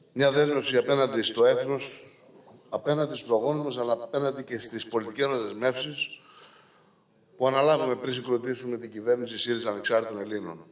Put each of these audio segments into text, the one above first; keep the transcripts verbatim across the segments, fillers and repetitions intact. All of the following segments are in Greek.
μια δέσμευση απέναντι στο έθνος, απέναντι στους προγόνους μας, αλλά απέναντι και στις πολιτικές μας δεσμεύσεις που αναλάβαμε πριν συγκροτήσουμε την κυβέρνηση ΣΥΡΙΖΑ Ανεξάρτητων Ελλήνων.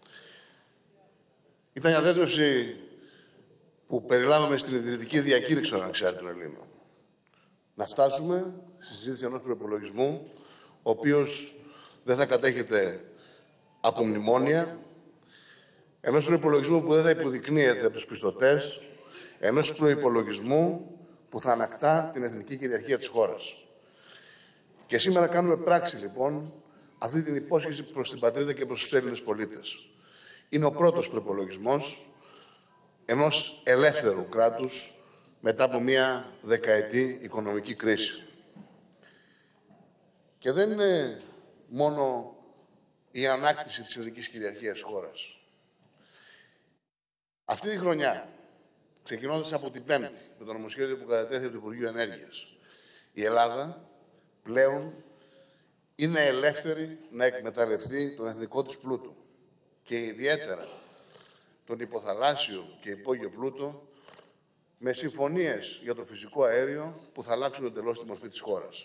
Ήταν μια δέσμευση που περιλάβαμε στην ιδρυτική διακήρυξη των Ανεξάρτητων Ελλήνων. Να φτάσουμε στη συζήτηση ενός προϋπολογισμού, ο οποίος δεν θα κατέχεται από μνημόνια, ενός προϋπολογισμού που δεν θα υποδεικνύεται από τους πιστωτές, ενός προϋπολογισμού που θα ανακτά την εθνική κυριαρχία της χώρας. Και σήμερα κάνουμε πράξη, λοιπόν, αυτή την υπόσχεση προς την πατρίδα και προς τους Έλληνες πολίτες. Είναι ο πρώτος προϋπολογισμός ενός ελεύθερου κράτους μετά από μια δεκαετή οικονομική κρίση. Και δεν είναι μόνο η ανάκτηση της εθνικής κυριαρχίας της χώρας. Αυτή τη χρονιά, ξεκινώντας από την Πέμπτη, με το νομοσχέδιο που κατατέθηκε από το Υπουργείο Ενέργειας, η Ελλάδα πλέον είναι ελεύθερη να εκμεταλλευτεί τον εθνικό της πλούτο και ιδιαίτερα τον υποθαλάσσιο και υπόγειο πλούτο με συμφωνίες για το φυσικό αέριο που θα αλλάξουν εντελώς τη μορφή της χώρας.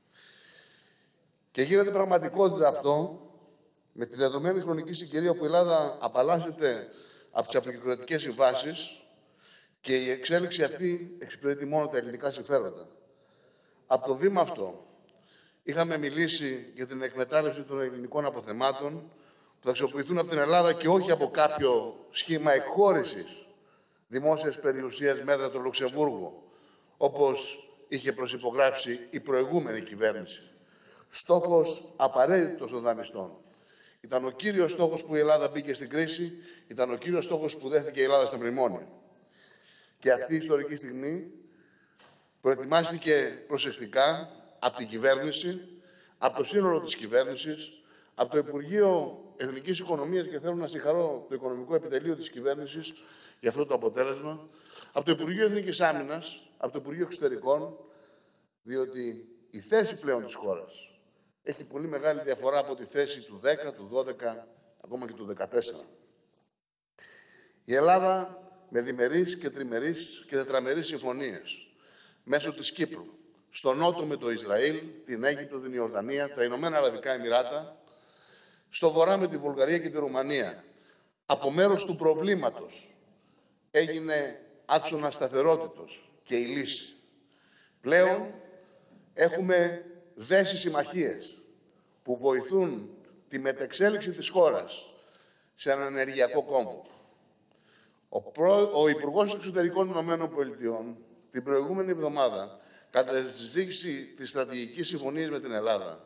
Και γίνεται πραγματικότητα αυτό με τη δεδομένη χρονική συγκυρία που η Ελλάδα απαλλάσσεται από τις αποκεντρωτικές συμβάσεις και η εξέλιξη αυτή εξυπηρετεί μόνο τα ελληνικά συμφέροντα. Από το βήμα αυτό είχαμε μιλήσει για την εκμετάλλευση των ελληνικών αποθεμάτων που θα αξιοποιηθούν από την Ελλάδα και όχι από κάποιο σχήμα εκχώρησης δημόσιας περιουσίας μέτρα του Λουξεμβούργου, όπως είχε προσυπογράψει η προηγούμενη κυβέρνηση. Στόχος απαραίτητος των δανειστών. Ήταν ο κύριος στόχος που η Ελλάδα μπήκε στην κρίση, ήταν ο κύριος στόχος που δέχθηκε η Ελλάδα στα μνημόνια. Και αυτή η ιστορική στιγμή προετοιμάστηκε προσεκτικά από την κυβέρνηση, από το σύνολο της κυβέρνησης, από το Υπουργείο Εθνικής Οικονομίας και θέλω να συγχαρώ το οικονομικό επιτελείο της κυβέρνησης για αυτό το αποτέλεσμα, από το Υπουργείο Εθνικής Άμυνας, από το Υπουργείο Εξωτερικών, διότι η θέση πλέον της χώρας έχει πολύ μεγάλη διαφορά από τη θέση του δέκα, του δώδεκα, ακόμα και του δεκατέσσερα. Η Ελλάδα με διμερείς και τριμερείς και τετραμερείς συμφωνίες μέσω της Κύπρου, στο νότο με το Ισραήλ, την Αίγυπτο, την Ιορδανία, τα Ηνωμένα Αραβικά Εμιράτα, στο βορρά με τη Βουλγαρία και τη Ρουμανία, από μέρος του προβλήματος έγινε άξονα σταθερότητος και η λύση. Πλέον έχουμε δέσει συμμαχίες που βοηθούν τη μετεξέλιξη της χώρας σε έναν ενεργειακό κόμβο. Ο, προ... ο Υπουργός Εξωτερικών Ηνωμένων Πολιτειών την προηγούμενη εβδομάδα, κατά τη συζήτηση της στρατηγικής συμφωνίας με την Ελλάδα,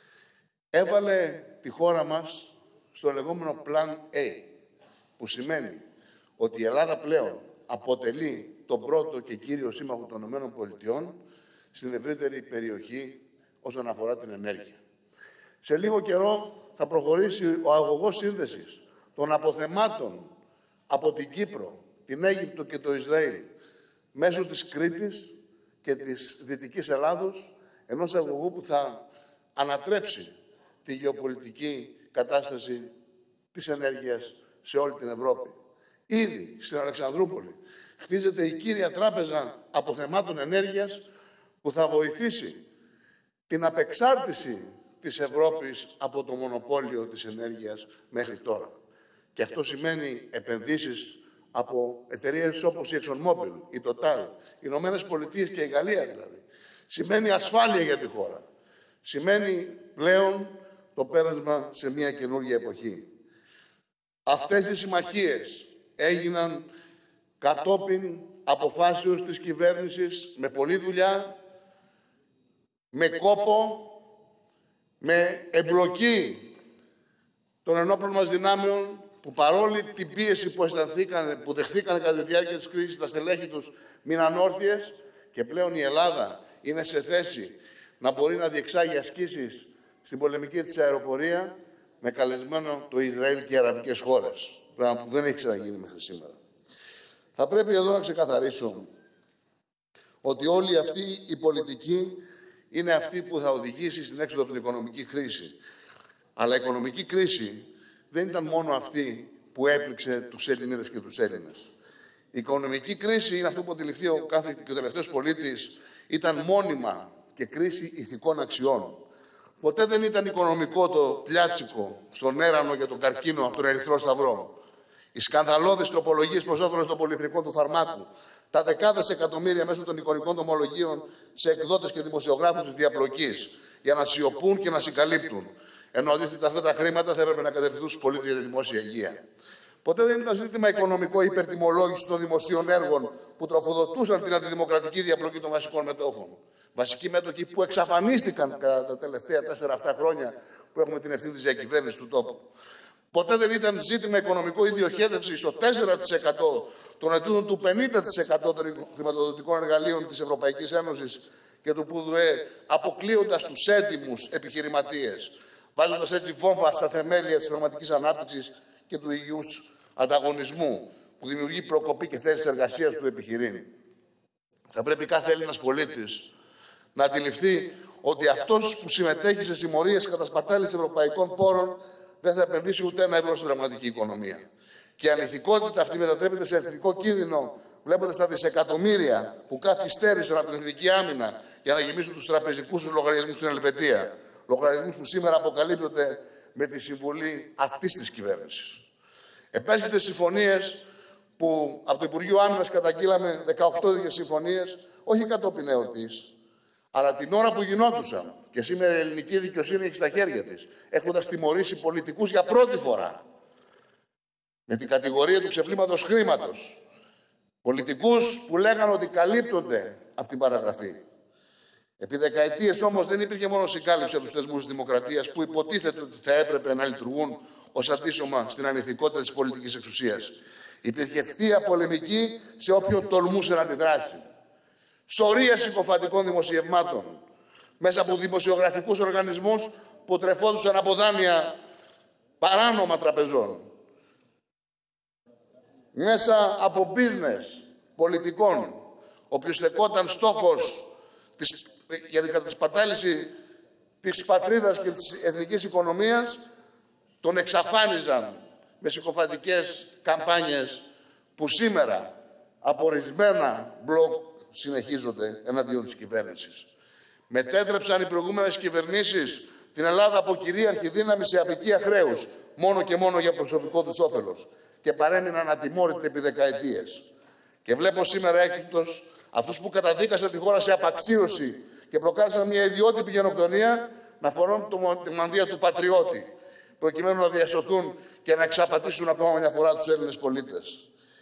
έβαλε τη χώρα μας στο λεγόμενο Plan A, που σημαίνει ότι η Ελλάδα πλέον αποτελεί τον πρώτο και κύριο σύμμαχο των ΗΠΑ στην ευρύτερη περιοχή όσον αφορά την ενέργεια. Σε λίγο καιρό θα προχωρήσει ο αγωγός σύνδεσης των αποθεμάτων από την Κύπρο, την Αίγυπτο και το Ισραήλ μέσω της Κρήτης και της Δυτικής Ελλάδος, ενός αγωγού που θα ανατρέψει τη γεωπολιτική κατάσταση της ενέργειας σε όλη την Ευρώπη. Ήδη στην Αλεξανδρούπολη χτίζεται η κύρια τράπεζα αποθεμάτων ενέργειας που θα βοηθήσει την απεξάρτηση της Ευρώπης από το μονοπόλιο της ενέργειας μέχρι τώρα. Και αυτό σημαίνει επενδύσεις από εταιρείες όπως η ExxonMobil, η Total, οι Ηνωμένες Πολιτείες και η Γαλλία δηλαδή. Σημαίνει ασφάλεια για τη χώρα. Σημαίνει πλέον το πέρασμα σε μια καινούργια εποχή. Αυτές οι συμμαχίες έγιναν κατόπιν αποφάσεως της κυβέρνησης με πολλή δουλειά, με κόπο, με εμπλοκή των ενόπλων μας δυνάμεων που παρόλη την πίεση που αισθανθήκαν, που δεχθήκαν κατά τη διάρκεια της κρίσης, τα στελέχη τους μείναν όρθιες και πλέον η Ελλάδα είναι σε θέση να μπορεί να διεξάγει ασκήσεις στην πολεμική της αεροπορία με καλεσμένο το Ισραήλ και οι αραβικές χώρες. Πράγμα που δεν έχει ξαναγίνει μέχρι σήμερα. Θα πρέπει εδώ να ξεκαθαρίσω ότι όλη αυτή η πολιτική είναι αυτή που θα οδηγήσει στην έξοδο από την οικονομική κρίση. Αλλά η οικονομική κρίση δεν ήταν μόνο αυτή που έπληξε τους Ελληνίδες και τους Έλληνες. Η οικονομική κρίση είναι αυτό που αντιληφθεί ο, κάθε, και ο τελευταίος πολίτης, ήταν μόνιμα και κρίση ηθικών αξιών. Ποτέ δεν ήταν οικονομικό το πλιάτσικο στον έρανο για τον καρκίνο από τον Ερυθρό Σταυρό. Οι σκανδαλώδεις τροπολογίες προς όφελος των πολυεθνικών του φαρμάκου, τα δεκάδες εκατομμύρια μέσω των εικονικών τομολογίων σε εκδότες και δημοσιογράφους της διαπλοκής, για να σιωπούν και να συγκαλύπτουν. Ενώ αντίθετα αυτά τα χρήματα θα έπρεπε να κατευθυνθούν στους πολίτες για τη δημόσια υγεία. Ποτέ δεν ήταν ζήτημα οικονομικό η υπερτιμολόγηση των δημοσίων έργων που τροφοδοτούσαν την αντιδημοκρατική διαπλοκή των βασικών μετόχων. Βασικοί μέτοχοι που εξαφανίστηκαν κατά τα τελευταία τέσσερα αυτά χρόνια που έχουμε την ευθύνη της διακυβέρνησης του τόπου. Ποτέ δεν ήταν ζήτημα οικονομικό η διοχέτευση στο τέσσερα τοις εκατό των ετούντων του πενήντα τοις εκατό των χρηματοδοτικών εργαλείων της Ευρωπαϊκής Ένωσης και του ΠΟΔΟΕ, αποκλείοντας τους έντιμους επιχειρηματίες, βάζοντας έτσι βόμβα στα θεμέλια της πραγματικής ανάπτυξης και του υγιούς ανταγωνισμού, που δημιουργεί προκοπή και θέσεις εργασίας του επιχειρήν. Θα πρέπει κάθε Έλληνας πολίτης να αντιληφθεί ότι αυτός που συμμετέχει σε συμμορίες κατασπατάλησης ευρωπαϊκών πόρων δεν θα επενδύσει ούτε ένα ευρώ στην πραγματική οικονομία. Και η ανηθικότητα αυτή μετατρέπεται σε εθνικό κίνδυνο, βλέποντας τα δισεκατομμύρια που κάποιοι στέρισαν από την εθνική άμυνα για να γεμίσουν τους τραπεζικούς τους λογαριασμούς στην Ελβετία. Λογαριασμούς που σήμερα αποκαλύπτονται με τη συμβολή αυτής της κυβέρνησης. Επέσχεται συμφωνίες που από το Υπουργείο Άμυνας καταγγείλαμε δεκαοκτώ τέτοιες συμφωνίες, όχι κατόπιν εορτής, αλλά την ώρα που γινόντουσαν. Και σήμερα η ελληνική δικαιοσύνη έχει στα χέρια της, έχοντας τιμωρήσει πολιτικούς για πρώτη φορά με την κατηγορία του ξεπλήματος χρήματος. Πολιτικούς που λέγανε ότι καλύπτονται από την παραγραφή. Επί δεκαετίες όμως δεν υπήρχε μόνο συγκάλυψη από τους θεσμούς της δημοκρατίας που υποτίθεται ότι θα έπρεπε να λειτουργούν ως αντίσωμα στην ανηθικότητα της πολιτικής εξουσίας. Υπήρχε ευθεία πολεμική σε όποιον τολμούσε να αντιδράσει. Σωρία συκοφαντικών δημοσιευμάτων μέσα από δημοσιογραφικούς οργανισμούς που τρεφόντουσαν από δάνεια παράνομα τραπεζών. Μέσα από business πολιτικών, όποιος στεκόταν στόχος της, για την κατασπατάληση της πατρίδας και της εθνικής οικονομίας, τον εξαφάνιζαν με συκοφαντικές καμπάνιες που σήμερα από ορισμένα μπλοκ συνεχίζονται εναντίον της κυβέρνησης. Μετέτρεψαν οι προηγούμενες κυβερνήσεις την Ελλάδα από κυρίαρχη δύναμη σε απικία χρέους, μόνο και μόνο για προσωπικό τους όφελος, και παρέμειναν ατιμόρυτοι επί δεκαετίες. Και βλέπω σήμερα έκπληκτος αυτούς που καταδίκασαν τη χώρα σε απαξίωση και προκάλεσαν μια ιδιότυπη γενοκτονία να φορούν τη μανδύα του πατριώτη, προκειμένου να διασωθούν και να εξαπατήσουν ακόμα μια φορά τους Έλληνες πολίτες.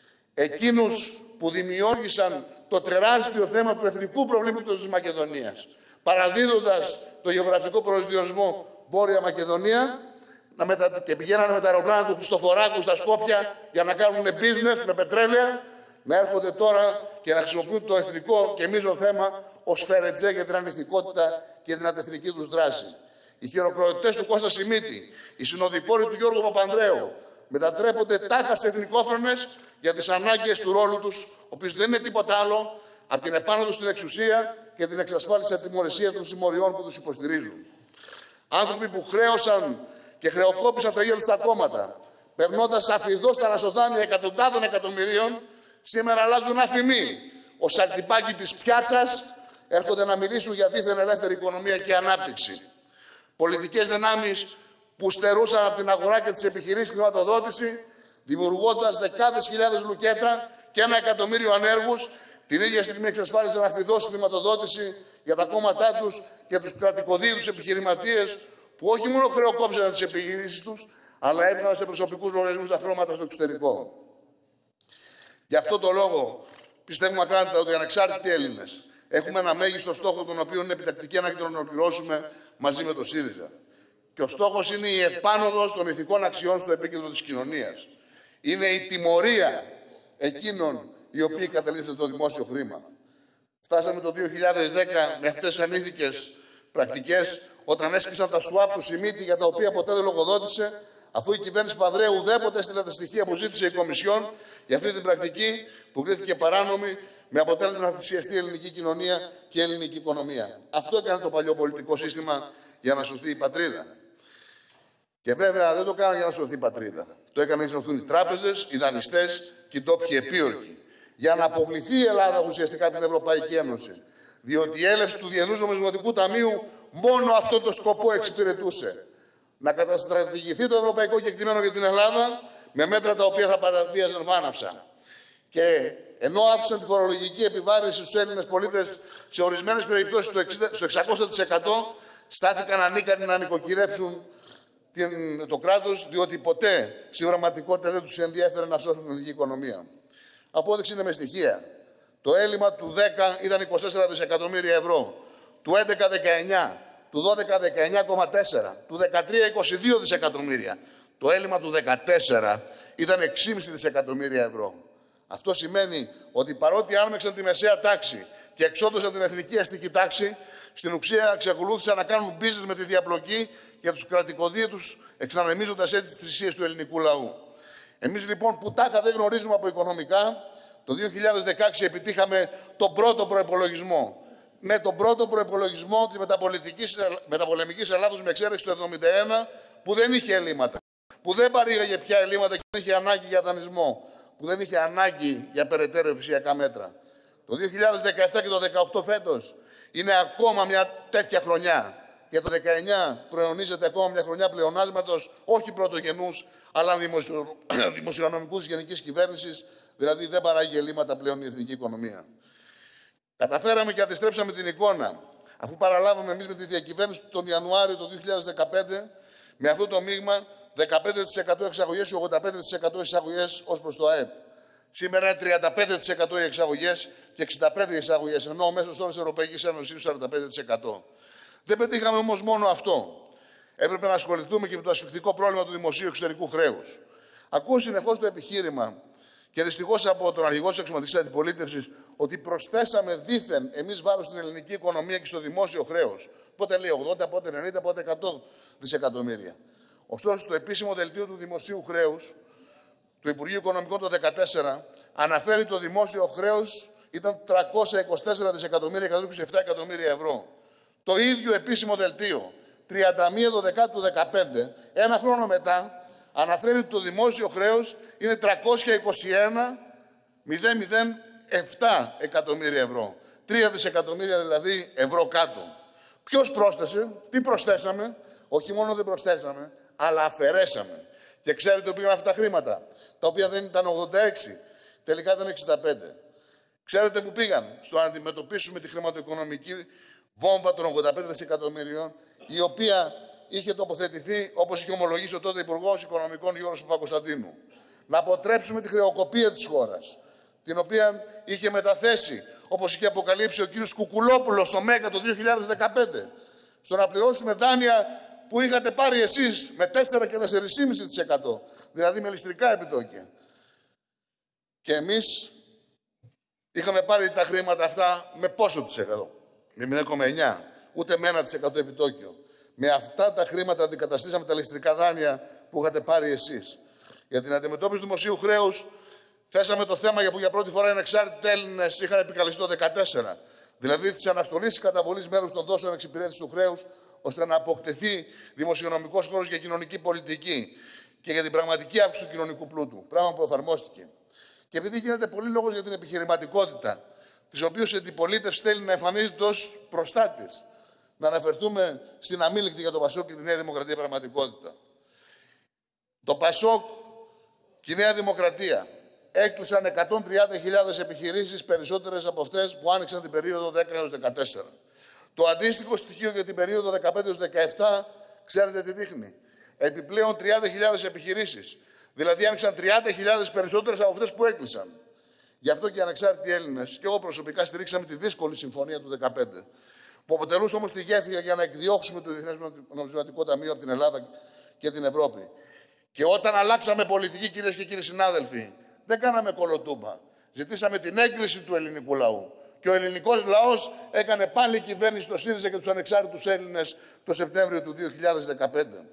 Εκείνους που δημιούργησαν το τεράστιο θέμα του εθνικού προβλήματος της Μακεδονίας, παραδίδοντας το γεωγραφικό προσδιορισμό Βόρεια Μακεδονία, να μετα... και πηγαίνανε με τα αεροπλάνα του Χριστοφοράκου στα Σκόπια για να κάνουν business με πετρέλαια, να έρχονται τώρα και να χρησιμοποιούν το εθνικό και μείζον θέμα ως φερετζέ για την ανηθικότητα και την αντεθνική τους δράση. Οι χειροκροτητές του Κώστα Σιμίτη, οι συνοδοιπόροι του Γιώργου Παπανδρέου, μετατρέπονται τάχα σε εθνικόφρονες για τις ανάγκες του ρόλου τους, ο οποίος δεν είναι τίποτα άλλο από την επάνωδο στην εξουσία και την εξασφάλιση ατιμωρησία των συμμοριών που τους υποστηρίζουν. Άνθρωποι που χρέωσαν και χρεοκόπησαν το γέλος στα κόμματα, περνώντας αφιδώς τα ανασοδάνεια εκατοντάδων εκατομμυρίων, σήμερα αλλάζουν αφημί. Ως αλτιπάκι της πιάτσας έρχονται να μιλήσουν για δίθεν ελεύθερη οικονομία και ανάπτυξη. Πολιτικές δυνάμεις που στερούσαν από την αγορά και τις επιχειρήσεις χρηματοδότηση, δημιουργώντας δεκάδες χιλιάδες λουκέτρα και ένα εκατομμύριο ανέργους, την ίδια στιγμή εξασφάλισαν αφιδώς χρηματοδότηση για τα κόμματά τους και τους κρατικοδίους επιχειρηματίες που όχι μόνο χρεοκόψαν τις επιχειρήσεις τους, αλλά έβγαλαν σε προσωπικούς λογαριασμούς τα χρώματα στο εξωτερικό. Γι' αυτό το λόγο πιστεύουμε ακράδαντα ότι οι ανεξάρτητοι Έλληνες έχουμε ένα μέγιστο στόχο, τον οποίο είναι επιτακτική ανάγκη να τον ολοκληρώσουμε μαζί με το ΣΥΡΙΖΑ. Και ο στόχος είναι η επάνωδος των ηθικών αξιών στο επίκεντρο της κοινωνίας. Είναι η τιμωρία εκείνων οι οποίοι καταλήφθηκαν το δημόσιο χρήμα. Φτάσαμε το δύο χιλιάδες δέκα με αυτές τις ανήθικες πρακτικές, όταν έσκησαν τα σουάπ του Σιμίτη, για τα οποία ποτέ δεν λογοδότησε, αφού η κυβέρνηση Παδρέου ουδέποτε έστειλε τα στοιχεία που ζήτησε η Κομισιόν για αυτή την πρακτική που κρίθηκε παράνομη, με αποτέλεσμα να θυσιαστεί η ελληνική κοινωνία και η ελληνική οικονομία. Αυτό έκανε το παλιό πολιτικό σύστημα για να σωθεί η πατρίδα. Και βέβαια δεν το κάνανε για να σωθεί η πατρίδα. Το έκανε για να σωθούν οι τράπεζες, οι δανειστές και οι ντόπιοι επίορκοι. για να αποβληθεί η Ελλάδα ουσιαστικά από την Ευρωπαϊκή Ένωση. Διότι η έλευση του Διεθνούς Νομισματικού Ταμείου μόνο αυτό το σκοπό εξυπηρετούσε. Να καταστρατηγηθεί το ευρωπαϊκό κεκτημένο για την Ελλάδα με μέτρα τα οποία θα παραβίαζαν βάναυσα. Και ενώ άφησαν τη φορολογική επιβάρυνση στους Έλληνες πολίτες σε ορισμένες περιπτώσεις στο εξακόσια τοις εκατό, στάθηκαν ανίκανοι να νοικοκυρέψουν το κράτος, διότι ποτέ στην πραγματικότητα δεν τους ενδιέφερε να σώσουν την ελληνική οικονομία. Απόδειξη είναι με στοιχεία. Το έλλειμμα του δέκα ήταν είκοσι τέσσερα δισεκατομμύρια ευρώ, του έντεκα δεκαεννιά, του δώδεκα δεκαεννιά κόμμα τέσσερα, του δεκατρία είκοσι δύο δισεκατομμύρια. Το έλλειμμα του δεκατέσσερα ήταν έξι κόμμα πέντε δισεκατομμύρια ευρώ. Αυτό σημαίνει ότι παρότι άρμεξαν τη μεσαία τάξη και εξόντωσαν την εθνική αστική τάξη, στην ουσία εξακολούθησαν να κάνουν business με τη διαπλοκή για τους κρατικοδίαιτους, εξανεμίζοντας έτσι τις θυσίες του ελληνικού λαού. Εμείς λοιπόν που τάχα δεν γνωρίζουμε από οικονομικά, το δύο χιλιάδες δεκαέξι επιτύχαμε τον πρώτο προϋπολογισμό. Ναι, τον πρώτο προϋπολογισμό της μεταπολεμικής Ελλάδος με εξαίρεση το εβδομήντα ένα, που δεν είχε ελλείμματα, που δεν παρήγαγε πια ελλείμματα και δεν είχε ανάγκη για δανεισμό, που δεν είχε ανάγκη για περαιτέρω εφησιακά μέτρα. Το δύο χιλιάδες δεκαεπτά και το δύο χιλιάδες δεκαοκτώ φέτος είναι ακόμα μια τέτοια χρονιά. Και το δεκαεννιά προαιωνίζεται ακόμα μια χρονιά πλεονάσματος, όχι πρωτογενούς, αλλά δημοσιο... δημοσιονομικού της γενικής κυβέρνησης, δηλαδή δεν παράγει ελλείμματα πλέον η εθνική οικονομία. Καταφέραμε και αντιστρέψαμε την εικόνα, αφού παραλάβαμε εμείς με τη διακυβέρνηση τον Ιανουάριο του δύο χιλιάδες δεκαπέντε, με αυτό το μείγμα δεκαπέντε τοις εκατό εξαγωγές και ογδόντα πέντε τοις εκατό εισαγωγές ως προς το ΑΕΠ. Σήμερα είναι τριάντα πέντε τοις εκατό οι εξαγωγές και εξήντα πέντε τοις εκατό οι εισαγωγές, ενώ ο μέσος όρος της Ευρωπαϊκής Ένωσης είναι σαράντα πέντε τοις εκατό. Δεν πετύχαμε όμως μόνο αυτό. Έπρεπε να ασχοληθούμε και με το ασφυκτικό πρόβλημα του δημοσίου εξωτερικού χρέους. Ακούω συνεχώς το επιχείρημα, και δυστυχώς από τον αρχηγό της αξιωματικής αντιπολίτευσης, ότι προσθέσαμε δήθεν εμείς βάρος στην ελληνική οικονομία και στο δημόσιο χρέος. Πότε λέει ογδόντα, πότε ενενήντα, πότε εκατό δισεκατομμύρια. Ωστόσο, το επίσημο δελτίο του δημοσίου χρέους του Υπουργείου Οικονομικών το δύο χιλιάδες δεκατέσσερα αναφέρει το δημόσιο χρέος ήταν τριακόσια είκοσι τέσσερα δισεκατομμύρια εκατόν είκοσι επτά εκατομμύρια ευρώ. Το ίδιο επίσημο δελτίο, τριάντα μία Δεκεμβρίου του δύο χιλιάδες δεκαπέντε, ένα χρόνο μετά, αναφέρει ότι το δημόσιο χρέος είναι τριακόσια είκοσι ένα χιλιάδες επτά εκατομμύρια ευρώ. Τρία δισεκατομμύρια δηλαδή ευρώ κάτω. Ποιος πρόσθεσε, τι προσθέσαμε, όχι μόνο δεν προσθέσαμε, αλλά αφαιρέσαμε. Και ξέρετε που πήγαν αυτά τα χρήματα, τα οποία δεν ήταν ογδόντα έξι, τελικά ήταν εξήντα πέντε. Ξέρετε που πήγαν, στο να αντιμετωπίσουμε τη χρηματοοικονομική βόμβα των ογδόντα πέντε δισεκατομμυρίων, η οποία είχε τοποθετηθεί, όπως είχε ομολογήσει ο τότε Υπουργός Οικονομικών Γιώργος Παπακοσταντίνου. Να αποτρέψουμε τη χρεοκοπία της χώρας, την οποία είχε μεταθέσει, όπως είχε αποκαλύψει ο κύριος Κουκουλόπουλος στο ΜΕΚΑ το δύο χιλιάδες δεκαπέντε, στο να πληρώσουμε δάνεια που είχατε πάρει εσείς με τέσσερα και τέσσερα κόμμα πέντε τοις εκατό, δηλαδή με ληστρικά επιτόκια. Και εμείς είχαμε πάρει τα χρήματα αυτά με πόσο της εκατό, με μηδέν κόμμα εννιά, ούτε με ένα τοις εκατό επιτόκιο. Με αυτά τα χρήματα αντικαταστήσαμε τα ληστρικά δάνεια που είχατε πάρει εσείς. Για την αντιμετώπιση του δημοσίου χρέους, θέσαμε το θέμα για που για πρώτη φορά οι ανεξάρτητοι Έλληνες είχαν επικαλεστεί το δύο χιλιάδες δεκατέσσερα. Δηλαδή τη αναστολή τη καταβολή μέρους των δόσεων εξυπηρέτηση του χρέους, ώστε να αποκτηθεί δημοσιονομικός χώρος για κοινωνική πολιτική και για την πραγματική αύξηση του κοινωνικού πλούτου. Πράγμα που εφαρμόστηκε. Και επειδή γίνεται πολύ λόγος για την επιχειρηματικότητα, τη οποία η αντιπολίτευση θέλει να εμφανίζεται ως προστάτης, να αναφερθούμε στην αμήλικτη για το Πασόκ και τη Νέα Δημοκρατία πραγματικότητα. Το Πασόκ και η Νέα Δημοκρατία έκλεισαν εκατόν τριάντα χιλιάδες επιχειρήσεις, περισσότερες από αυτές που άνοιξαν την περίοδο δέκα έως δεκατέσσερα. Το αντίστοιχο στοιχείο για την περίοδο δεκαπέντε έως δεκαεπτά, ξέρετε τι δείχνει. Επιπλέον τριάντα χιλιάδες επιχειρήσεις. Δηλαδή άνοιξαν τριάντα χιλιάδες περισσότερες από αυτές που έκλεισαν. Γι' αυτό και οι ανεξάρτητοι Έλληνες και εγώ προσωπικά στηρίξαμε τη δύσκολη συμφωνία του δύο χιλιάδες δεκαπέντε, που αποτελούσε όμως τη γέφυρα για να εκδιώξουμε το Διεθνές Νομισματικό Ταμείο από την Ελλάδα και την Ευρώπη. Και όταν αλλάξαμε πολιτική, κυρίες και κύριοι συνάδελφοι, δεν κάναμε κολοτούμπα. Ζητήσαμε την έγκριση του ελληνικού λαού. Και ο ελληνικός λαός έκανε πάλι κυβέρνηση στο ΣΥΡΙΖΑ και τους ανεξάρτητους Έλληνες το Σεπτέμβριο του δύο χιλιάδες δεκαπέντε.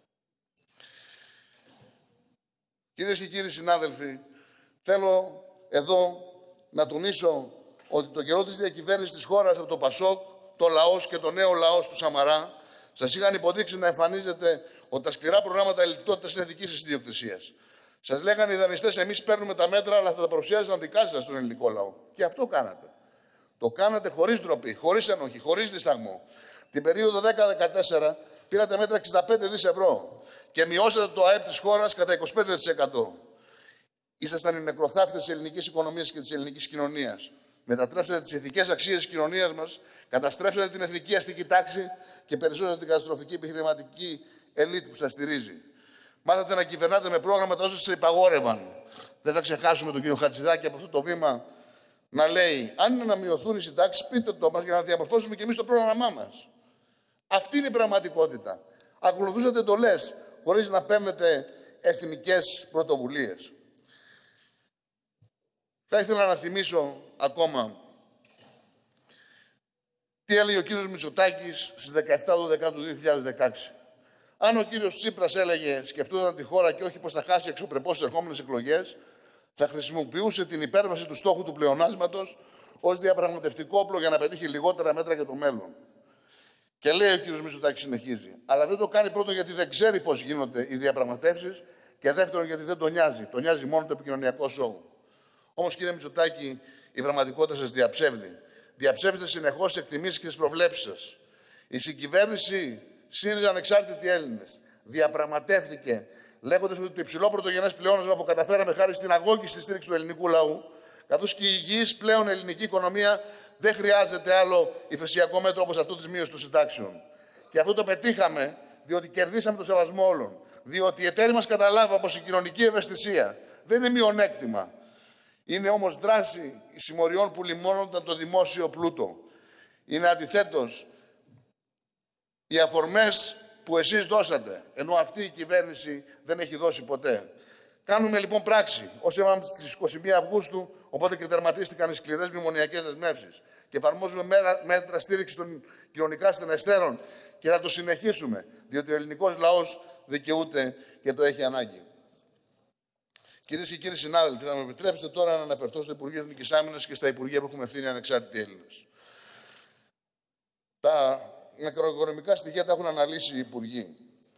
Κυρίες και κύριοι συνάδελφοι, θέλω εδώ να τονίσω ότι το καιρό της διακυβέρνησης της χώρας από το Πασόκ, το λαός και το νέο λαός του Σαμαρά σας είχαν υποδείξει να εμφανίζεται ότι τα σκληρά προγράμματα λιτότητας είναι δικής σας ιδιοκτησίας. Σας λέγανε οι δανειστές, εμείς παίρνουμε τα μέτρα, αλλά θα τα παρουσιάζετε αντικάζοντα στον ελληνικό λαό. Και αυτό κάνατε. Το κάνατε χωρίς ντροπή, χωρίς ενοχή, χωρίς δισταγμό. Την περίοδο δέκα δεκατέσσερα πήρατε μέτρα εξήντα πέντε δισεκατομμύρια ευρώ και μειώσατε το ΑΕΠ της χώρας κατά είκοσι πέντε τοις εκατό. Ήσασταν οι νεκροθάφτες της ελληνικής οικονομίας και της ελληνικής κοινωνίας. Μετατρέψατε τις ηθικές αξίες της κοινωνίας μας, καταστρέψατε την εθνική αστική τάξη και περισσότερη την καταστροφική επιχειρηματική ελίτ που σας στηρίζει. Μάθατε να κυβερνάτε με πρόγραμματα όσα σας υπαγόρευαν. Δεν θα ξεχάσουμε τον κύριο Χατζηδάκη από αυτό το βήμα να λέει: αν είναι να μειωθούν οι συντάξεις, πείτε το μας για να διαμορφώσουμε και εμείς το πρόγραμμά μας. Αυτή είναι η πραγματικότητα. Ακολουθούσατε εντολές χωρίς να παίρνετε εθνικές πρωτοβουλίες. Θα ήθελα να θυμίσω ακόμα τι έλεγε ο κύριος Μητσοτάκης στις δεκαεπτά δώδεκα του δύο χιλιάδες δεκαέξι. Αν ο κύριος Τσίπρας έλεγε σκεφτόταν τη χώρα και όχι πως θα χάσει εξωπρεπώς στις ερχόμενες εκλογές, θα χρησιμοποιούσε την υπέρβαση του στόχου του πλεονάσματος ως διαπραγματευτικό όπλο για να πετύχει λιγότερα μέτρα για το μέλλον. Και λέει ο κύριος Μητσοτάκης, συνεχίζει, αλλά δεν το κάνει πρώτον γιατί δεν ξέρει πώς γίνονται οι διαπραγματεύσεις και δεύτερον γιατί δεν τον νοιάζει. Τον νοιάζει μόνο το επικοινωνιακό σόου. Όμως, κύριε Μητσοτάκη, η πραγματικότητα σας διαψεύδει. Διαψεύδετε συνεχώς τις εκτιμήσεις και τις προβλέψεις σας. Η συγκυβέρνηση ΣΥΡΙΖΑ Ανεξάρτητοι Έλληνες διαπραγματεύτηκε λέγοντας ότι το υψηλό πρωτογενές πλεόνασμα που καταφέραμε χάρη στην αγώγιστη στήριξη του ελληνικού λαού, καθώς και η υγιής πλέον ελληνική οικονομία, δεν χρειάζεται άλλο υφεσιακό μέτρο όπως αυτό της μείωσης των συντάξεων. Και αυτό το πετύχαμε διότι κερδίσαμε το σεβασμό όλων. Διότι οι εταίροι μας καταλάβαν πως η κοινωνική ευαισθησία δεν είναι μειονέκτημα. Είναι όμως δράση συμμοριών που λιμώνονταν το δημόσιο πλούτο. Είναι αντιθέτως οι αφορμές που εσείς δώσατε, ενώ αυτή η κυβέρνηση δεν έχει δώσει ποτέ. Κάνουμε λοιπόν πράξη, ως έμαθαμε στις είκοσι μία Αυγούστου, οπότε και τερματίστηκαν οι σκληρές μνημονιακές δεσμεύσεις. Και εφαρμόζουμε μέτρα στήριξη των κοινωνικά στενεστέρων και θα το συνεχίσουμε, διότι ο ελληνικός λαός δικαιούται και το έχει ανάγκη. Κυρίες και κύριοι συνάδελφοι, θα με επιτρέψετε τώρα να αναφερθώ στο Υπουργείο Εθνικής Άμυνας και στα Υπουργεία που έχουμε ευθύνη ανεξάρτητοι Έλληνες. Τα μακροοικονομικά στοιχεία τα έχουν αναλύσει οι Υπουργοί.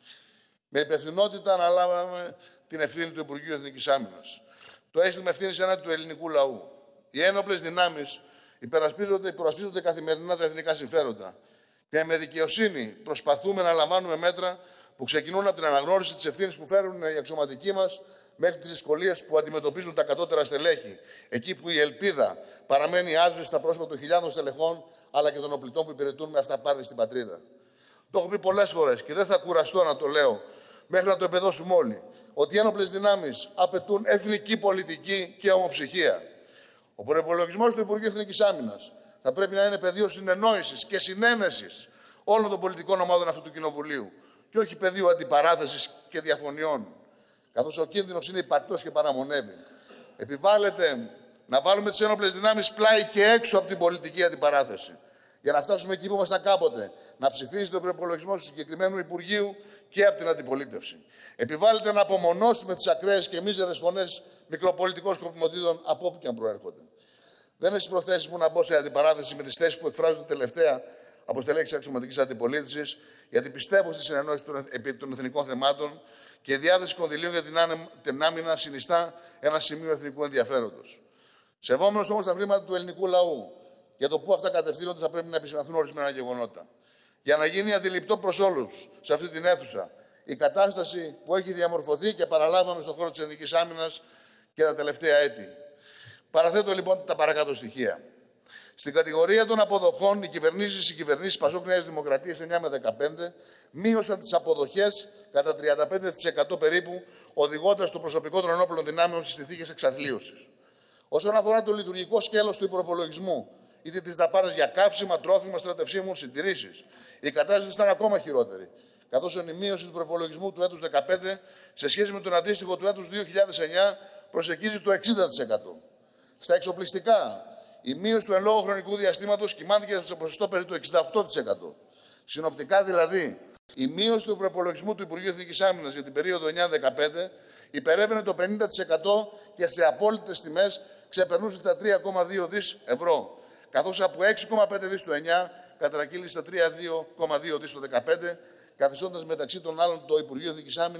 Με υπευθυνότητα αναλάβαμε την ευθύνη του Υπουργείου Εθνικής Άμυνας. Το αίσθημα ευθύνης έναντι του ελληνικού λαού. Οι ένοπλες δυνάμεις υπερασπίζονται, υπερασπίζονται καθημερινά τα εθνικά συμφέροντα. Και με δικαιοσύνη προσπαθούμε να λαμβάνουμε μέτρα που ξεκινούν από την αναγνώριση της ευθύνης που φέρουν οι αξιωματικοί μας μέχρι τις δυσκολίες που αντιμετωπίζουν τα κατώτερα στελέχη. Εκεί που η ελπίδα παραμένει άσβεστη στα πρόσωπα των χιλιάδων στελεχών, αλλά και των οπλιτών που υπηρετούν με αυταπάρνηση στην πατρίδα. Το έχω πει πολλές φορές και δεν θα κουραστώ να το λέω μέχρι να το επεδώσουμε όλοι. Ότι οι ένοπλες δυνάμεις απαιτούν εθνική πολιτική και ομοψυχία. Ο προϋπολογισμός του Υπουργείου Εθνικής Άμυνας θα πρέπει να είναι πεδίο συνεννόησης και συνένεσης όλων των πολιτικών ομάδων αυτού του Κοινοβουλίου και όχι πεδίο αντιπαράθεσης και διαφωνιών. Καθώς ο κίνδυνος είναι υπαρκτός και παραμονεύει. Επιβάλλεται να βάλουμε τις ένοπλες δυνάμεις πλάι και έξω από την πολιτική αντιπαράθεση. Για να φτάσουμε εκεί που ήμασταν κάποτε, να ψηφίσει τον προϋπολογισμό του συγκεκριμένου Υπουργείου και από την αντιπολίτευση. Επιβάλλεται να απομονώσουμε τις ακραίες και μίζερες φωνές μικροπολιτικών σκοπιμοτήτων από όπου και αν προέρχονται. Δεν είναι στις προθέσεις μου να μπω σε αντιπαράθεση με τις θέσεις που εκφράζονται τελευταία από στελέχη της αξιωματικής αντιπολίτευσης, γιατί πιστεύω στη συνεννόηση των εθνικών θεμάτων και η διάθεση κονδυλίων για την άμυνα συνιστά ένα σημείο εθνικού ενδιαφέροντος. Σεβόμενος όμως τα χρήματα του ελληνικού λαού, για το πού αυτά κατευθύνονται, θα πρέπει να επισημανθούν ορισμένα γεγονότα. Για να γίνει αντιληπτό προς όλους σε αυτή την αίθουσα η κατάσταση που έχει διαμορφωθεί και παραλάβαμε στον χώρο της εθνικής άμυνας και τα τελευταία έτη. Παραθέτω λοιπόν τα παρακάτω στοιχεία. Στην κατηγορία των αποδοχών, οι κυβερνήσεις, οι κυβερνήσεις Πασόκ Νέας Δημοκρατίας εννιά με δεκαπέντε μείωσαν τις αποδοχές κατά τριάντα πέντε τοις εκατό περίπου, οδηγώντας το προσωπικό των ενόπλων δυνάμεων στις συνθήκες εξαθλίωσης. Όσον αφορά το λειτουργικό σκέλος του υπορροπολογισμού, είτε τις δαπάνες για καύσιμα, τρόφιμα, στρατευσίμων, συντηρήσεις, η κατάσταση ήταν ακόμα χειρότερη, καθώς η μείωση του προπολογισμού του έτους δεκαπέντε σε σχέση με τον αντίστοιχο του έτους δύο χιλιάδες εννιά προσεγγίζει το εξήντα τοις εκατό. Στα εξοπλιστικά, η μείωση του εν λόγω χρονικού διαστήματος κυμάνθηκε σε ποσοστό περί το εξήντα οκτώ τοις εκατό. Συνοπτικά δηλαδή, η μείωση του προπολογισμού του Υπουργείου Εθνικής Άμυνας για την περίοδο εννιά δεκαπέντε υπερεύαινε το πενήντα τοις εκατό και σε απόλυτες τιμές ξεπερνούσε τα τρία κόμμα δύο δισεκατομμύρια ευρώ, καθώς από έξι κόμμα πέντε δισεκατομμύρια το εννιά κατρακύλησε στα τρία κόμμα δύο δισεκατομμύρια το δεκαπέντε, καθιστώντας μεταξύ των άλλων το Υπουργείο Εθνικής Άμυνας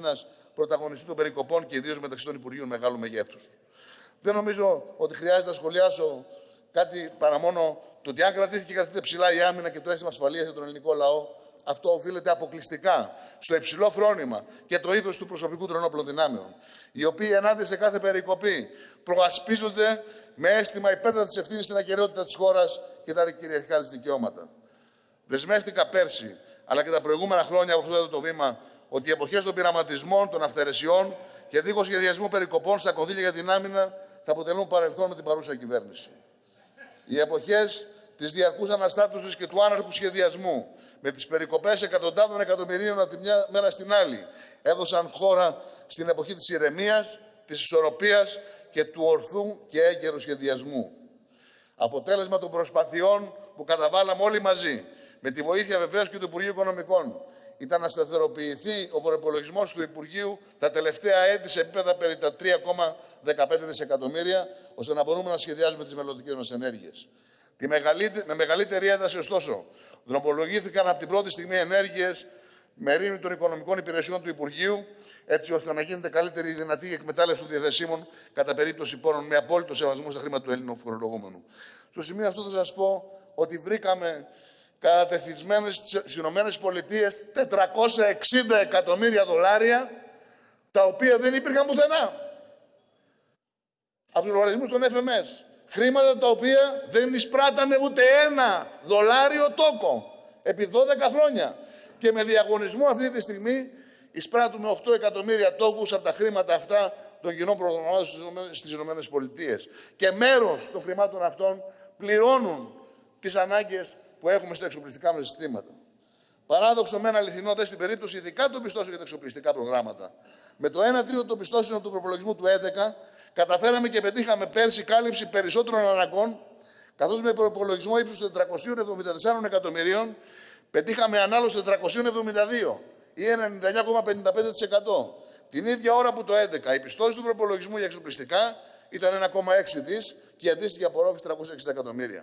πρωταγωνιστή των περικοπών και ιδίως μεταξύ των Υπουργείων μεγάλου μεγέθους. Δεν νομίζω ότι χρειάζεται να σχολιάσω κάτι παρά μόνο το ότι αν κρατήθηκε και κρατείται ψηλά η άμυνα και το αίσθημα ασφαλείας για τον ελληνικό λαό, αυτό οφείλεται αποκλειστικά στο υψηλό φρόνημα και το είδος του προσωπικού των ενόπλων δυνάμεων, οι οποίοι ενάντια σε κάθε περικοπή προασπίζονται με αίσθημα υπέρτατης ευθύνης στην ακεραιότητα της χώρας και τα κυριαρχικά της δικαιώματα. Δεσμεύτηκα πέρσι, αλλά και τα προηγούμενα χρόνια από αυτό το βήμα, ότι οι εποχές των πειραματισμών, των αυθαιρεσιών και δίχως σχεδιασμού περικοπών στα κονδύλια για την άμυνα θα αποτελούν παρελθόν με την παρούσα κυβέρνηση. Οι εποχές της διαρκούς αναστάτωσης και του άναρχου σχεδιασμού, με τις περικοπές εκατοντάδων εκατομμυρίων από τη μια μέρα στην άλλη, έδωσαν χώρα στην εποχή της ηρεμίας, της ισορροπίας και του ορθού και έγκαιρου σχεδιασμού. Αποτέλεσμα των προσπαθειών που καταβάλαμε όλοι μαζί, με τη βοήθεια βεβαίως και του Υπουργείου Οικονομικών, ήταν να σταθεροποιηθεί ο προϋπολογισμός του Υπουργείου τα τελευταία έτη σε επίπεδα περί τα τρία κόμμα δεκαπέντε δισεκατομμύρια, ώστε να μπορούμε να σχεδιάζουμε τις μελλοντικές μας ενέργειες. Τη μεγαλύτερη, με μεγαλύτερη ένταση, ωστόσο, δρομολογήθηκαν από την πρώτη στιγμή ενέργειες με ρήμη των οικονομικών υπηρεσιών του Υπουργείου, έτσι ώστε να γίνεται καλύτερη η δυνατή εκμετάλλευση των διαθεσίμων κατά περίπτωση πόρων με απόλυτο σεβασμό στα χρήματα του Έλληνου φορολογούμενου. Στο σημείο αυτό θα σας πω ότι βρήκαμε κατατεθισμένες στις Ηνωμένες Πολιτείες τετρακόσια εξήντα εκατομμύρια δολάρια, τα οποία δεν υπήρχαν πουθενά. Από τους λογαριασμούς των εφ εμ ες. Χρήματα τα οποία δεν εισπράτανε ούτε ένα δολάριο τόκο επί δώδεκα χρόνια. Και με διαγωνισμό αυτή τη στιγμή εισπράττουμε οκτώ εκατομμύρια τόκους από τα χρήματα αυτά των κοινών προγραμμάτων στις Ηνωμένες Πολιτείες. Και μέρος των χρημάτων αυτών πληρώνουν τις ανάγκες που έχουμε στα εξοπλιστικά μας συστήματα. Παράδοξο με ένα αληθινό δε στην περίπτωση ειδικά των πιστώσεων για τα εξοπλιστικά προγράμματα. Με το ένα τρίτο των πιστώσεων του προπολογισμού του έντεκα καταφέραμε και πετύχαμε πέρσι κάλυψη περισσότερων αναγκών, καθώς με προπολογισμό ύψους τετρακόσια εβδομήντα τέσσερα εκατομμυρίων πετύχαμε ανάλογα τετρακόσια εβδομήντα δύο ή ενενήντα εννιά κόμμα πενήντα πέντε τοις εκατό. Την ίδια ώρα που το έντεκα οι πιστώσεις του προπολογισμού για εξοπλιστικά ήταν ένα κόμμα έξι δις και η αντίστοιχη απορρόφηση τριακόσια εξήντα εκατομμύρια.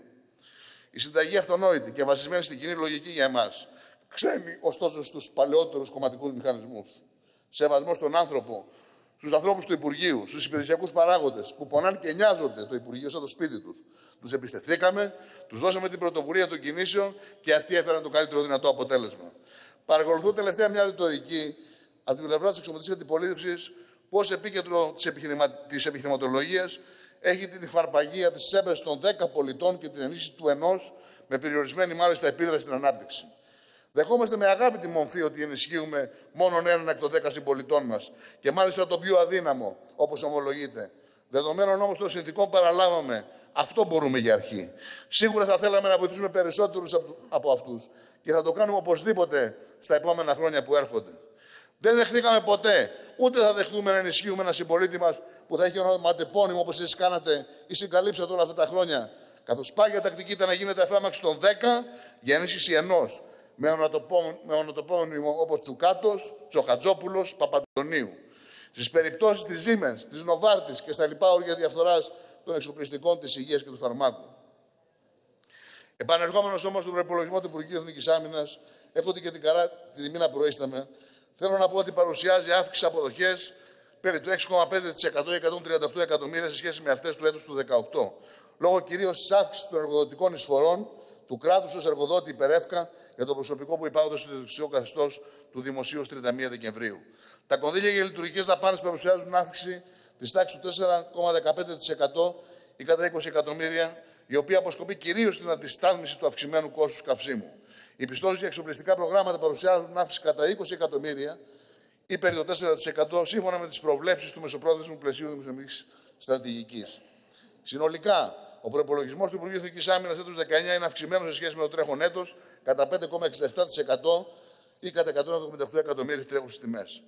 Η συνταγή αυτονόητη και βασισμένη στην κοινή λογική για εμάς. Ξένοι, ωστόσο, στους παλαιότερους κομματικούς μηχανισμούς. Σεβασμό στον άνθρωπο, στους ανθρώπους του Υπουργείου, στους υπηρεσιακούς παράγοντες που πονάνε και νοιάζονται το Υπουργείο σαν το σπίτι τους. Τους εμπιστευτήκαμε, τους δώσαμε την πρωτοβουλία των κινήσεων και αυτοί έφεραν το καλύτερο δυνατό αποτέλεσμα. Παρακολουθώ τελευταία μια ρητορική από την πλευρά της εξωματικής αντιπολίτευσης που ως επίκεντρο της, επιχειρημα... της επιχειρηματολογίας έχει την υφαρπαγία της έμπρεσης των δέκα πολιτών και την ενίσχυση του ενός, με περιορισμένη μάλιστα επίδραση στην ανάπτυξη. Δεχόμαστε με αγάπη τη μορφή ότι ενισχύουμε μόνον έναν εκ των δέκα συμπολιτών μας και μάλιστα το πιο αδύναμο, όπως ομολογείται. Δεδομένων όμως των συνθηκών παραλάβαμε, αυτό μπορούμε για αρχή. Σίγουρα θα θέλαμε να βοηθήσουμε περισσότερους από αυτούς και θα το κάνουμε οπωσδήποτε στα επόμενα χρόνια που έρχονται. Δεν δεχτήκαμε ποτέ, ούτε θα δεχτούμε να ενισχύουμε ένα συμπολίτη μας που θα έχει ονοματεπώνυμο όπως εσείς κάνατε ή συγκαλύψατε όλα αυτά τα χρόνια. Καθώς πάγια τακτική ήταν να γίνεται αφάμαξη των δέκα για ενίσχυση ενός. Με ονοτοπώνυμο όπως Τσουκάτος, Τσοχατζόπουλος, Παπαντονίου. Στις περιπτώσεις της Siemens, της Novartis και στα λοιπά όρια διαφθοράς των εξοπλιστικών, της υγείας και του φαρμάκου. Επανερχόμενος όμως στον προϋπολογισμό του Υπουργείου Εθνικής Άμυνας, έχοντα και την καρά τη τιμή να προείσταμε, θέλω να πω ότι παρουσιάζει αύξηση αποδοχές περί του έξι κόμμα πέντε τοις εκατό ή εκατόν τριάντα οκτώ εκατομμύρια σε σχέση με αυτές του έτους του δύο χιλιάδες δεκαοκτώ. Λόγω κυρίως της αύξησης των εργοδοτικών εισφορών του κράτους ως εργοδότη υπερεύκα για το προσωπικό που υπάγονται στο ιδιωτικό καθεστώς του Δημοσίου ως τριάντα μία Δεκεμβρίου. Τα κονδύλια για λειτουργικές δαπάνες παρουσιάζουν αύξηση της τάξης του τέσσερα κόμμα δεκαπέντε τοις εκατό ή κατά είκοσι εκατομμύρια, η οποία αποσκοπεί κυρίως στην αντιστάθμιση του αυξημένου κόστους καυσίμου. Οι πιστώσεις για εξοπλιστικά προγράμματα παρουσιάζουν αύξηση κατά είκοσι εκατομμύρια ή περί το τέσσερα τοις εκατό σύμφωνα με τις προβλέψεις του μεσοπρόθεσμου πλαισίου δημοσιονομικής στρατηγικής. Συνολικά, ο προϋπολογισμός του Υπουργείου Εθνικής Άμυνας έτους δεκαεννιά είναι αυξημένος σε σχέση με το τρέχον έτος κατά πέντε κόμμα εξήντα επτά τοις εκατό ή κατά εκατόν εβδομήντα οκτώ εκατομμύρια στις τρέχουσες τιμές.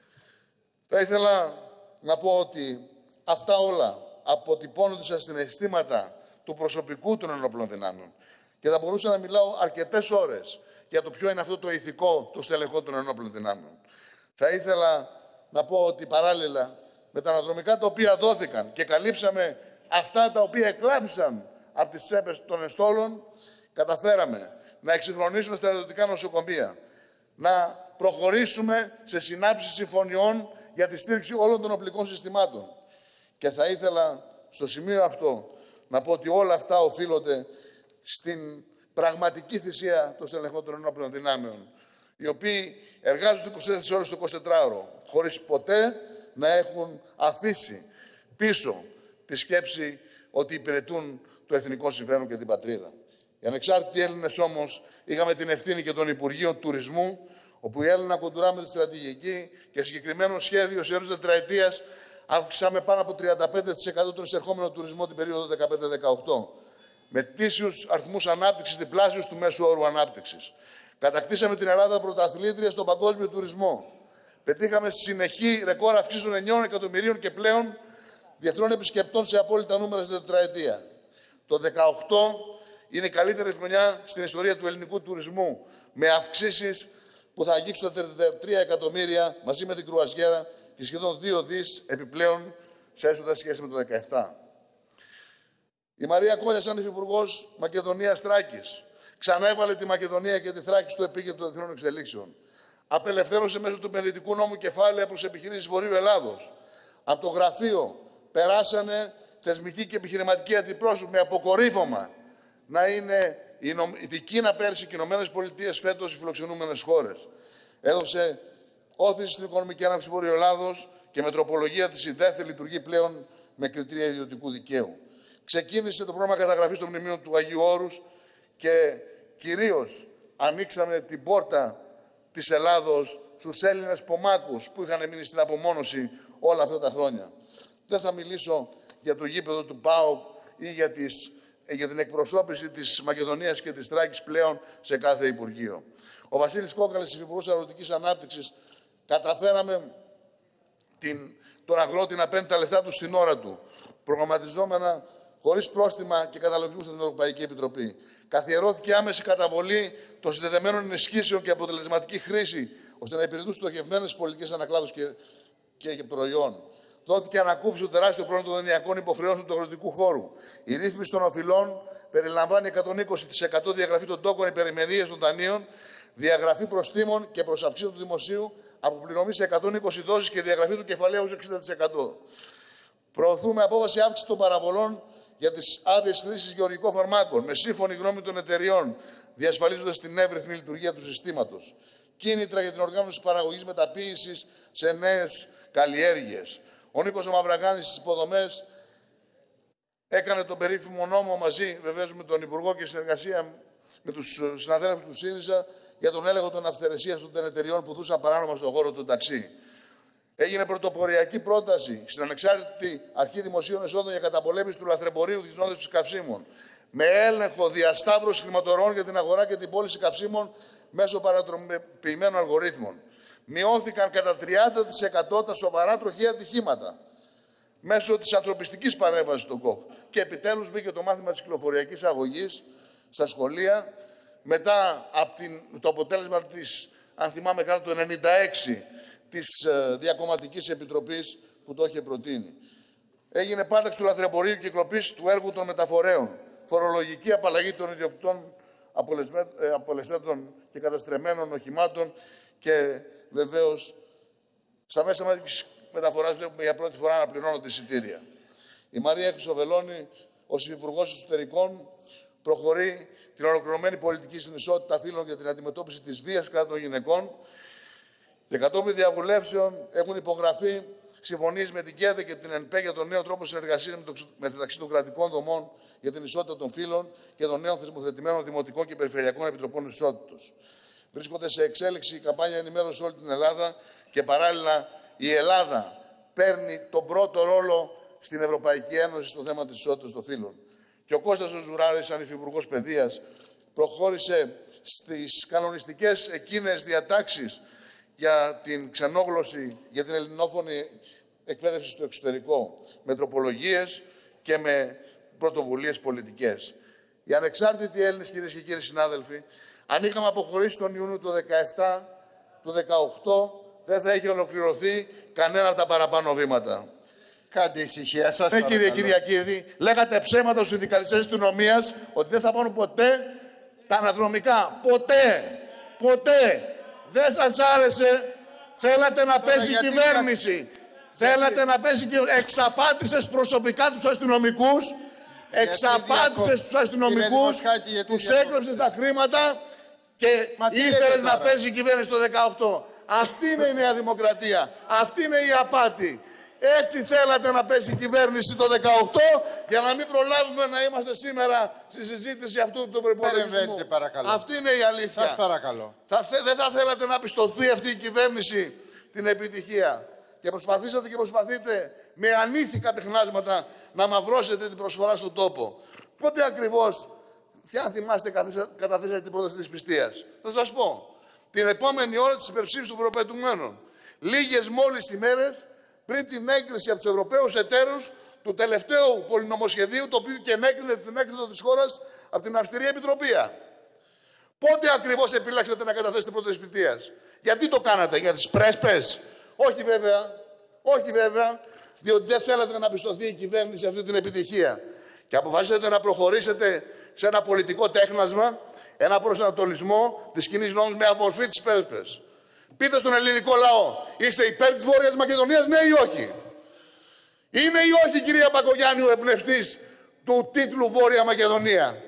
Θα ήθελα να πω ότι αυτά όλα αποτυπώνονται στα συναισθήματα του προσωπικού των ενόπλων δυνάμεων. Και θα μπορούσα να μιλάω αρκετές ώρες για το ποιο είναι αυτό το ηθικό των στελεχών των ενόπλων δυνάμεων. Θα ήθελα να πω ότι παράλληλα με τα αναδρομικά τα οποία δόθηκαν και καλύψαμε αυτά τα οποία εκλάψαν από τις τσέπες των εστόλων, καταφέραμε να εξυγχρονίσουμε στρατιωτικά νοσοκομεία, να προχωρήσουμε σε συνάψεις συμφωνιών για τη στήριξη όλων των οπλικών συστημάτων. Και θα ήθελα στο σημείο αυτό να πω ότι όλα αυτά οφείλονται στην πραγματική θυσία των στελεχών των ενόπλων δυνάμεων, οι οποίοι εργάζονται είκοσι τέσσερις ώρες το εικοσιτετράωρο, χωρίς ποτέ να έχουν αφήσει πίσω τη σκέψη ότι υπηρετούν το εθνικό συμφέρον και την πατρίδα. Οι ανεξάρτητοι Έλληνες όμως είχαμε την ευθύνη και των Υπουργείων Τουρισμού, όπου η Έλληνα κοντουρά με τη στρατηγική και συγκεκριμένο σχέδιο σε όρους τετραετίας αύξησαμε πάνω από τριάντα πέντε τοις εκατό τον εισερχόμενο τουρισμό την περίοδο δεκαπέντε δεκαοκτώ, με τήσιους αριθμούς ανάπτυξης διπλάσιους του μέσου όρου ανάπτυξης. Κατακτήσαμε την Ελλάδα πρωταθλήτρια στον παγκόσμιο τουρισμό. Πετύχαμε συνεχή ρεκόρ αυξήσεων εννιών εκατομμυρίων και πλέον διεθνών επισκεπτών σε απόλυτα νούμερα στην τετραετία. Το δεκαοκτώ είναι η καλύτερη χρονιά στην ιστορία του ελληνικού τουρισμού, με αυξήσεις που θα αγγίξουν τα τριάντα τρία εκατομμύρια μαζί με την κρουαζιέρα και σχεδόν δύο δις επιπλέον σε έσοδα σχέση με το δεκαεπτά. Η Μαρία Κόλλια, σαν υφυπουργός Μακεδονίας Θράκης, ξανά έβαλε τη Μακεδονία και τη Θράκη στο επίκεντρο των διεθνών εξελίξεων. Απελευθέρωσε μέσω του επενδυτικού νόμου κεφάλαια προς επιχειρήσεις Βορείου Ελλάδος. Από το γραφείο περάσανε θεσμικοί και επιχειρηματικοί αντιπρόσωποι με αποκορύφωμα να είναι η Κίνα πέρσι και οι Ηνωμένες Πολιτείες φέτος οι φιλοξενούμενες χώρες. Έδωσε όθηση στην οικονομική ανάπτυξη Βορείου Ελλάδος και με τροπολογία της ΙΔΕΘ λειτουργεί πλέον με κριτήρια ιδιωτικού δικαίου. Ξεκίνησε το πρόγραμμα καταγραφής των μνημείων του Αγίου Όρους και κυρίως ανοίξαμε την πόρτα της Ελλάδος στους Έλληνες πομάκους που είχαν μείνει στην απομόνωση όλα αυτά τα χρόνια. Δεν θα μιλήσω για το γήπεδο του ΠΑΟΚ ή για, τις, για την εκπροσώπηση της Μακεδονίας και της Θράκης πλέον σε κάθε Υπουργείο. Ο Βασίλης Κόκαλης, Υφυπουργός Αγροτικής Ανάπτυξης, καταφέραμε την, τον αγρότη να παίρνει τα λεφτά του στην ώρα του, προγραμματιζόμενα χωρίς πρόστιμα και καταλογισμούς στην Ευρωπαϊκή Επιτροπή. Καθιερώθηκε άμεση καταβολή των συνδεδεμένων ενισχύσεων και αποτελεσματική χρήση, ώστε να υπηρετούν στοχευμένες πολιτικές ανακλάδους και, και προϊόν. Δόθηκε ανακούφιση του τεράστιου πρόβλημα των δανειακών υποχρεώσεων του αγροτικού χώρου. Η ρύθμιση των οφειλών περιλαμβάνει εκατόν είκοσι τοις εκατό διαγραφή των τόκων υπερημερίες των δανείων, διαγραφή προστίμων και προσαυξήσεων του δημοσίου, αποπληρωμή σε εκατόν είκοσι δόσεις και διαγραφή του κεφαλαίου σε εξήντα τοις εκατό. Προωθούμε απόβαση αύξηση των παραβολών για τις άδειες χρήσης γεωργικών φαρμάκων, με σύμφωνη γνώμη των εταιριών, διασφαλίζοντας την εύρυθμη λειτουργία του συστήματος. Κίνητρα για την οργάνωση παραγωγής μεταποίησης σε νέες καλλιέργειες. Ο Νίκος ο Μαυραγάνης στις υποδομές έκανε τον περίφημο νόμο μαζί, βεβαίως, με τον Υπουργό και συνεργασία με τους συναδέλφους του ΣΥΡΙΖΑ για τον έλεγχο των αυθαιρεσίας των εταιριών που δούσαν παράνομα στον χώρο του ταξί. Έγινε πρωτοποριακή πρόταση στην Ανεξάρτητη Αρχή Δημοσίων Εσόδων για καταπολέμηση του λαθρεμπορίου της νόδευσης καυσίμων, με έλεγχο διασταύρωση χρηματορών για την αγορά και την πώληση καυσίμων μέσω παρατροποποιημένων αλγορίθμων. Μειώθηκαν κατά τριάντα τοις εκατό τα σοβαρά τροχαία ατυχήματα μέσω της ανθρωπιστικής παρέμβασης του ΚΟΚ. Και επιτέλους μπήκε το μάθημα της κυκλοφοριακής αγωγής στα σχολεία, μετά από την, το αποτέλεσμα της, αν θυμάμαι καλά, το ενενήντα έξι της ε, Διακομματικής Επιτροπής που το είχε προτείνει. Έγινε πάταξη του λαθρεμπορίου και κλοπής του έργου των μεταφορέων. Φορολογική απαλλαγή των ιδιοκτητών απολεσθέντων και καταστρεμμένων οχημάτων και βεβαίως στα μέσα μαζικής μεταφοράς βλέπουμε για πρώτη φορά να πληρώνονται εισιτήρια. Η Μαρία Χρυσοβελώνη, ως Υφυπουργός Εσωτερικών, προχωρεί την ολοκληρωμένη πολιτική στην ισότητα φύλων και την αντιμετώπιση της βίας κατά των γυναικών. Και κατόπιν διαβουλεύσεων έχουν υπογραφεί συμφωνίες με την ΚΕΔΕ και την ΕΝΠΕ για τον νέο τρόπο συνεργασίας μεταξύ των κρατικών δομών για την ισότητα των φύλων και των νέων θεσμοθετημένων δημοτικών και περιφερειακών επιτροπών ισότητας. Βρίσκονται σε εξέλιξη η καμπάνια ενημέρωση σε όλη την Ελλάδα και παράλληλα η Ελλάδα παίρνει τον πρώτο ρόλο στην Ευρωπαϊκή Ένωση στο θέμα της ισότητας των φύλων. Και ο Κώστας ο Ζουράρης, σαν Υφυπουργός Παιδείας, προχώρησε στις κανονιστικές εκείνες διατάξεις για την ξενόγλωση, για την ελληνόφωνη εκπαίδευση στο εξωτερικό, με τροπολογίες και με πρωτοβουλίες πολιτικές. Οι ανεξάρτητοι Έλληνες, κυρίες και κύριοι συνάδελφοι, αν είχαμε αποχωρήσει τον Ιούνιο του δεκαεπτά, του δεκαοκτώ, δεν θα είχε ολοκληρωθεί κανένα από τα παραπάνω βήματα. Κάντε ησυχία σας. Ναι, κύριε Κυριακίδη, λέγατε ψέματα στους συνδικαλιστές της αστυνομίας ότι δεν θα πάρουν ποτέ τα αναδρομικά. Ποτέ. Ποτέ. Δεν σας άρεσε. Θέλατε να Τώρα, πέσει η γιατί κυβέρνηση. γιατί... Θέλατε να πέσει και εξαπάτησες προσωπικά τους αστυνομικούς. Εξαπάτησες τους αστυνομικούς, τους έκλεψες τα χρήματα και ήθελες να πέσει η κυβέρνηση το δεκαοκτώ. Αυτή είναι η Νέα Δημοκρατία. Αυτή είναι η απάτη. Έτσι θέλατε να πέσει η κυβέρνηση το δεκαοκτώ για να μην προλάβουμε να είμαστε σήμερα στη συζήτηση αυτού του προϋπολογισμού. Αυτή είναι η αλήθεια. Σας παρακαλώ. Θα, δεν θα θέλατε να πιστωθεί αυτή η κυβέρνηση την επιτυχία. Και προσπαθήσατε και προσπαθείτε με ανήθικα τεχνάσματα να μαυρώσετε την προσφορά στον τόπο. Πότε ακριβώς, και αν θυμάστε, καταθέσατε την πρόταση της πιστείας. Θα σας πω. Την επόμενη ώρα της υπερψήφισης των προπετουμένων. Λίγες μόλις ημέρες πριν την έγκριση από τους Ευρωπαίους εταίρους του τελευταίου πολυνομοσχεδίου, το οποίο και ενέκρινε την έκθεση της χώρας από την Αυστηρή Επιτροπή. Πότε ακριβώς επιλέξατε να καταθέσετε πρόταση της πιστείας? Γιατί το κάνατε, για τις πρέσπες? Όχι βέβαια. Όχι βέβαια. Διότι δεν θέλατε να πιστωθεί η κυβέρνηση αυτή την επιτυχία. Και αποφασίσατε να προχωρήσετε σε ένα πολιτικό τέχνασμα, ένα προσανατολισμό της κοινής νόμης με αμορφή της πρέσπες. Πείτε στον ελληνικό λαό, είστε υπέρ της Βόρειας Μακεδονίας, ναι ή όχι? Είναι ή όχι, κυρία Μπακογιάννη, ο εμπνευστής του τίτλου Βόρεια Μακεδονία?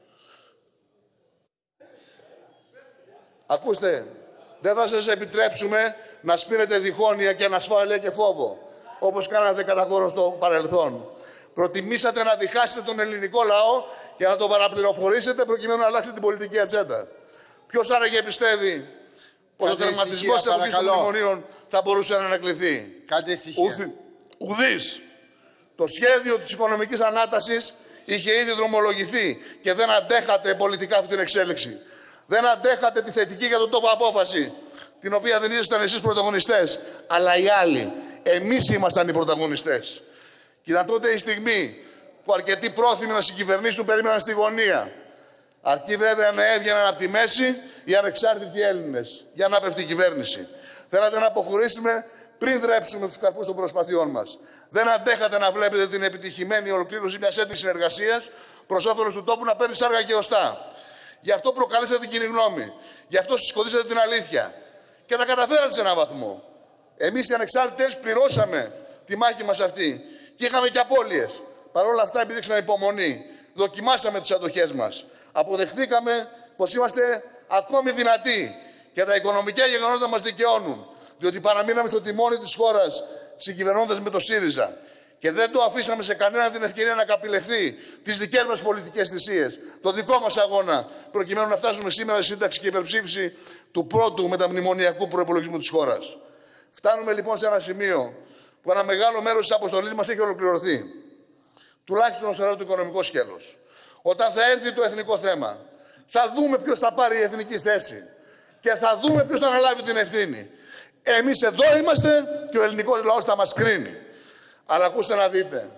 Ακούστε, δεν θα σας επιτρέψουμε να σπείρετε διχόνοια και ανασφάλεια και φόβο, όπως κάνατε κατά κόρον στο παρελθόν. Προτιμήσατε να διχάσετε τον ελληνικό λαό και να τον παραπληροφορήσετε προκειμένου να αλλάξετε την πολιτική ατζέντα. Ποιος άραγε πιστεύει πως ο τερματισμός της εποχής των μνημονίων θα μπορούσε να ανακληθεί? Κάντε ησυχία. Ουδής. Το σχέδιο της οικονομικής ανάτασης είχε ήδη δρομολογηθεί και δεν αντέχατε πολιτικά αυτή την εξέλιξη. Δεν αντέχατε τη θετική για τον τόπο απόφαση, την οποία δεν ήσασταν εσείς πρωταγωνιστές, αλλά οι άλλοι. Εμείς ήμασταν οι πρωταγωνιστές. Και ήταν τότε η στιγμή που αρκετοί πρόθυμοι να συγκυβερνήσουν περίμεναν στη γωνία. Αρκεί βέβαια να έβγαιναν από τη μέση οι ανεξάρτητοι Έλληνες για να πέφτει η κυβέρνηση. Θέλατε να αποχωρήσουμε πριν δρέψουμε τους καρπούς των προσπαθειών μας. Δεν αντέχατε να βλέπετε την επιτυχημένη ολοκλήρωση μιας έντονης συνεργασίας προς όφελος του τόπου να παίρνει σάργα και οστά. Γι' αυτό προκαλέσατε την κοινή γνώμη. Γι' αυτό συσχετίσατε την αλήθεια. Και τα καταφέρατε σε έναν βαθμό. Εμείς οι ανεξάρτητες πληρώσαμε τη μάχη μας αυτή. Και είχαμε και απώλειες. Παρ' όλα αυτά επιδείξαμε υπομονή. Δοκιμάσαμε τις αντοχές μας. Αποδεχθήκαμε πως είμαστε ακόμη δυνατοί. Και τα οικονομικά γεγονότα μας δικαιώνουν. Διότι παραμείναμε στο τιμόνι της χώρας συγκυβερνώντας με το ΣΥΡΙΖΑ. Και δεν το αφήσαμε σε κανένα την ευκαιρία να καπηλευθεί τις δικές μας πολιτικές θυσίες. Το δικό μας αγώνα, προκειμένου να φτάσουμε σήμερα στη σύνταξη και υπερψήφιση του πρώτου μεταμνημονιακού προϋπολογισμού της χώρας. Φτάνουμε λοιπόν σε ένα σημείο που ένα μεγάλο μέρος της αποστολής μας έχει ολοκληρωθεί. Τουλάχιστον όσον αφορά το οικονομικό σκέλος. Όταν θα έρθει το εθνικό θέμα, θα δούμε ποιος θα πάρει η εθνική θέση και θα δούμε ποιος θα αναλάβει την ευθύνη. Εμείς εδώ είμαστε και ο ελληνικός λαός θα μας κρίνει. Αλλά ακούστε να δείτε.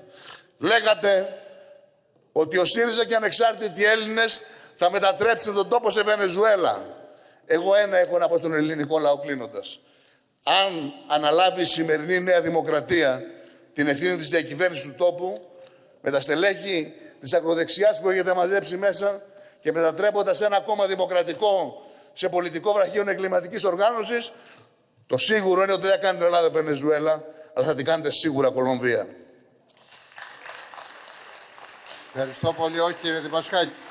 Λέγατε ότι ο ΣΥΡΙΖΑ και οι ανεξάρτητοι Έλληνες θα μετατρέψουν τον τόπο σε Βενεζουέλα. Εγώ ένα έχω να πω στον ελληνικό λαό κλείνοντας. Αν αναλάβει η σημερινή Νέα Δημοκρατία την ευθύνη της διακυβέρνησης του τόπου, με τα στελέχη της ακροδεξιάς που έχετε μαζέψει μέσα και μετατρέποντας ένα κόμμα δημοκρατικό σε πολιτικό βραχίον εγκληματικής οργάνωσης, το σίγουρο είναι ότι δεν θα κάνετε Ελλάδα Βενεζουέλα, αλλά θα την κάνετε σίγουρα Κολομβία. Ευχαριστώ πολύ, όχι κύριε Δημοσχάκη.